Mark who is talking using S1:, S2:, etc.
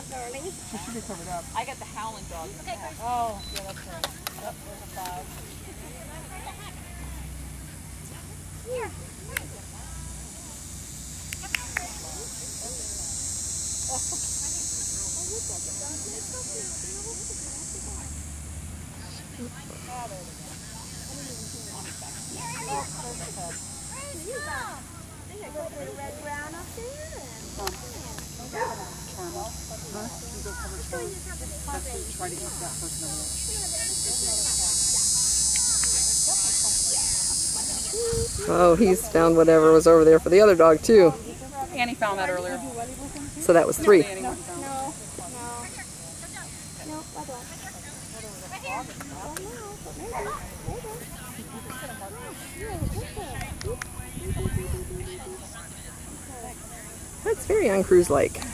S1: She should be covered up.
S2: I got the howling dog.
S1: Okay, oh, yeah, that's right. Oh, there's a 5.
S3: Here.
S1: Try to eat that person over there.
S4: Oh, he's found whatever was over there for the other dog too.
S2: Annie found that earlier.
S4: So that was 3.
S3: No.
S4: That's very uncruise-like.